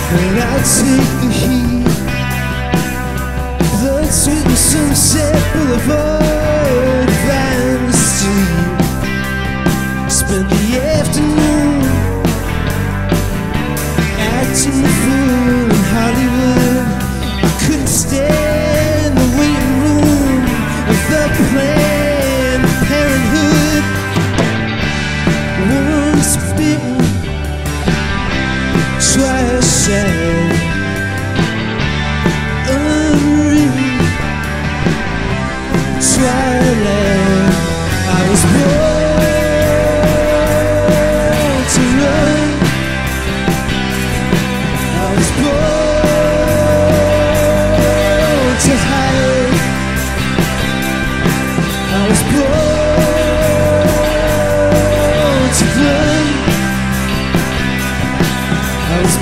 And I'll take the heat, the sweet Sunset Boulevard, Vine Street. Spend the afternoon acting the fool in Hollywood. I couldn't stand the waiting room of the Planned Parenthood. Once bitten, twice shy, unreal twilight. I was born to run, I was born to hide, I was born to run, I was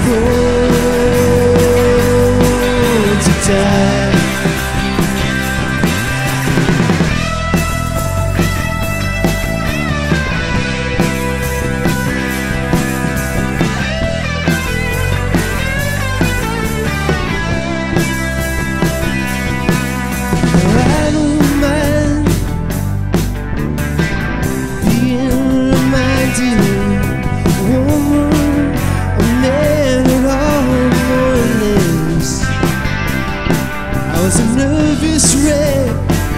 born to die. I don't mind being reminded, woman, a man at all mornings. I was a nervous wreck,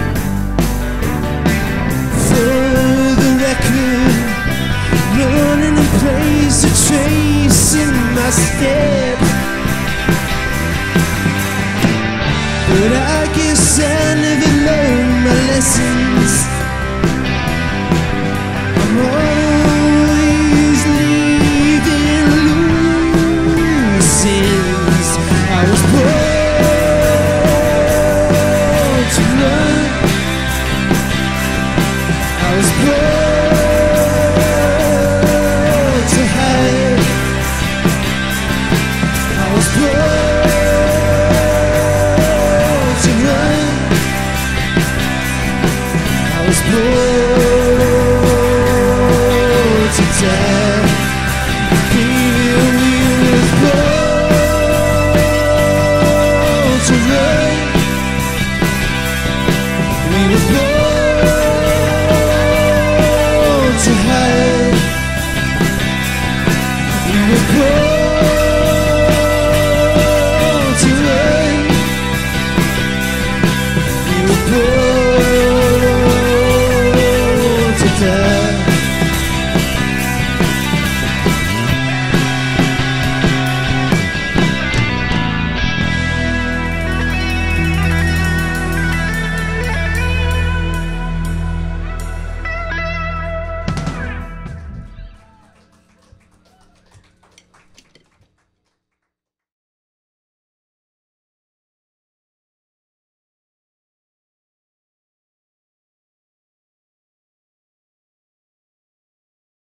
for the record, running in place, a trace in my step. But I guess I never learned my lesson.